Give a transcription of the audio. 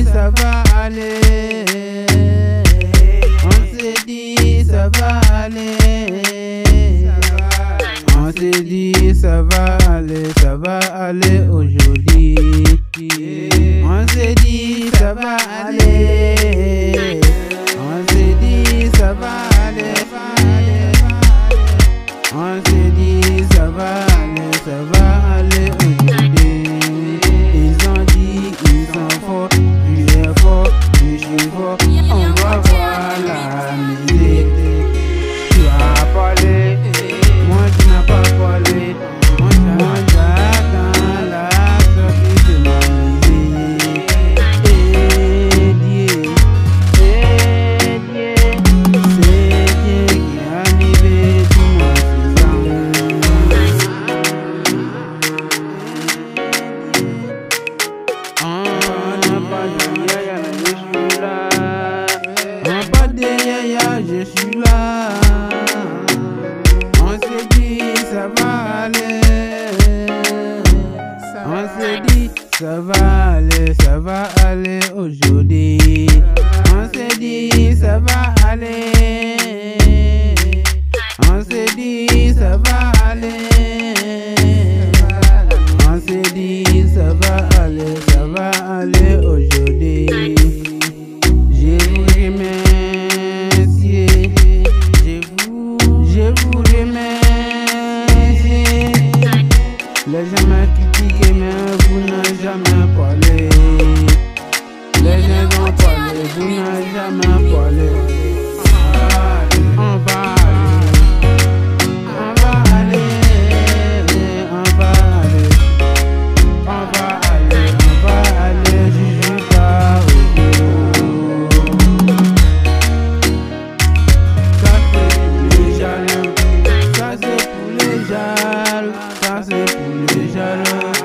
ça va aller. On s'est dit ça va aller. On s'est dit ça va aller aujourd'hui. On s'est dit ça va aller. On s'est dit ça va aller. On s'est dit ça va aller aujourd'hui. Ils ont dit ils sont forts, tu es fort, je suis fort. On va voir la musique. Tu as parlé, moi tu n'as pas parlé. Moi j'attends la sortie de ma musique. C'est Dieu qui est arrivé, dis-moi si ça. On n'a pas de yaya, je suis là. On n'a pas de yaya, je suis là. On s'est dit ça va aller. On s'est dit ça va aller aujourd'hui. On s'est dit ça va aller. On s'est dit ça va aller. On s'est dit ça va aller aujourd'hui. Je vous remercie. Je vous remercie. Les gens m'ont critiqué mais vous n'avez jamais parlé. Les gens ont parlé, vous n'avez jamais parlé. On va aller, je suis pas au bout. Ça c'est pour les jaloux, ça c'est pour les jaloux, ça c'est pour les jaloux.